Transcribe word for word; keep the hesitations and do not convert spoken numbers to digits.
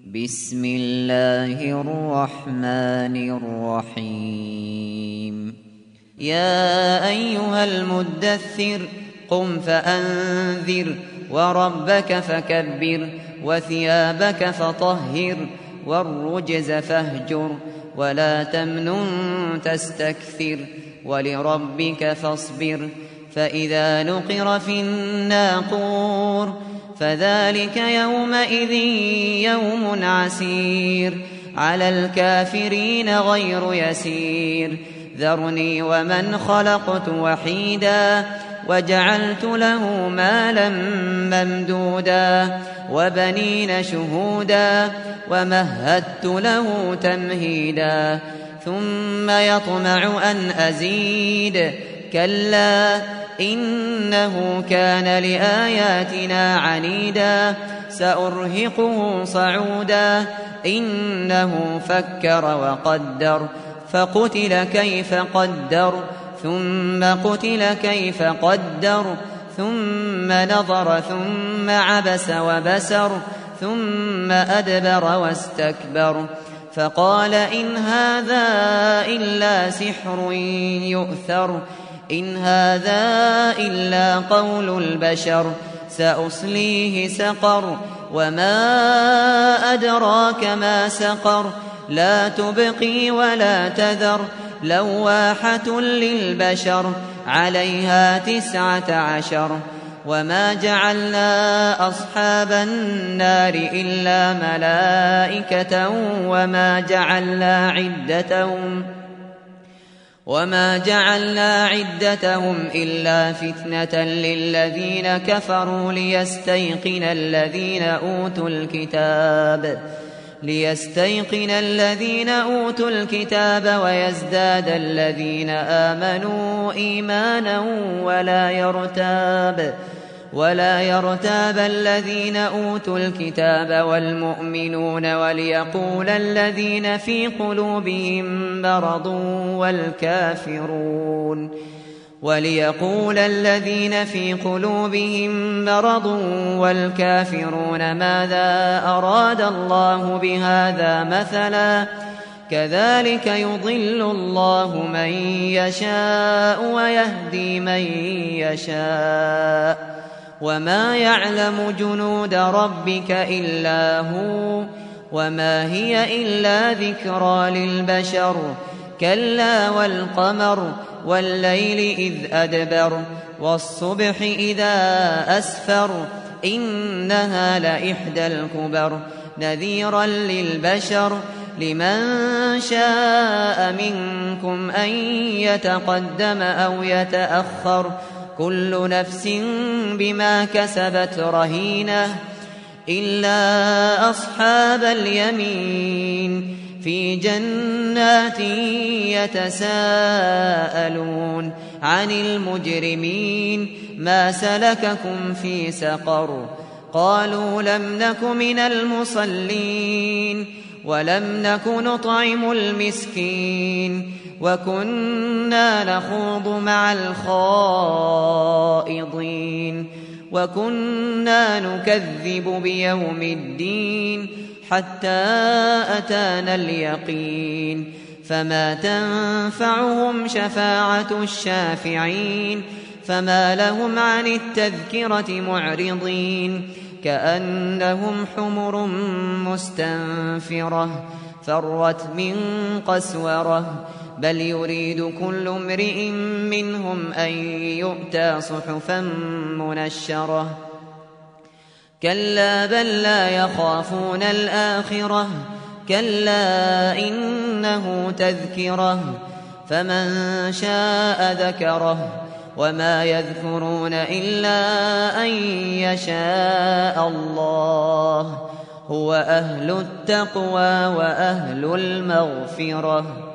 بسم الله الرحمن الرحيم يا أيها المدثر قم فأنذر وربك فكبر وثيابك فطهر والرجز فاهجر ولا تمنن تستكثر ولربك فاصبر فإذا نقر في الناقور فذلك يومئذ يوم عسير على الكافرين غير يسير ذرني ومن خلقت وحيدا وجعلت له مالا ممدودا وبنين شهودا ومهدت له تمهيدا ثم يطمع أن أزيد كلا إنه كان لآياتنا عنيدا سأرهقه صعودا إنه فكر وقدر فقتل كيف قدر ثم قتل كيف قدر ثم نظر ثم عبس وبسر ثم أدبر واستكبر فقال إن هذا إلا سحر يؤثر إن هذا إلا قول البشر سأصليه سقر وما أدراك ما سقر لا تبقي ولا تذر لواحة للبشر عليها تسعة عشر وما جعلنا أصحاب النار إلا ملائكة وما جعلنا عدتهم وما جعلنا عدتهم إلا فتنة للذين كفروا ليستيقن الذين أوتوا الكتاب ليستيقن الذين أوتوا الكتاب ويزداد الذين آمنوا إيمانا ولا يرتاب ولا يرتاب الذين أوتوا الكتاب والمؤمنون وليقول الذين في قلوبهم مرض والكافرون وليقول الذين في قلوبهم مرض والكافرون ماذا أراد الله بهذا مثلا كذلك يضل الله من يشاء ويهدي من يشاء وما يعلم جنود ربك إلا هو وما هي إلا ذكرى للبشر كلا والقمر والليل إذ أدبر والصبح إذا أسفر إنها لإحدى الكبر نذيرا للبشر لمن شاء منكم أن يتقدم أو يتأخر كل نفس بما كسبت رهينة إلا أصحاب اليمين في جنات يتساءلون عن المجرمين ما سلككم في سقر قالوا لم نك من المصلين ولم نك نطعم المسكين وكنا نخوض مع الخائضين وكنا نكذب بيوم الدين حتى أتانا اليقين فما تنفعهم شفاعة الشافعين فما لهم عن التذكرة معرضين كأنهم حمر مستنفرة فرت من قسورة بل يريد كل امرئ منهم أن يؤتى صحفا منشرة كلا بل لا يخافون الآخرة كلا إنه تذكرة فمن شاء ذكره وما يذكرون إلا أن يشاء الله هو أهل التقوى وأهل المغفرة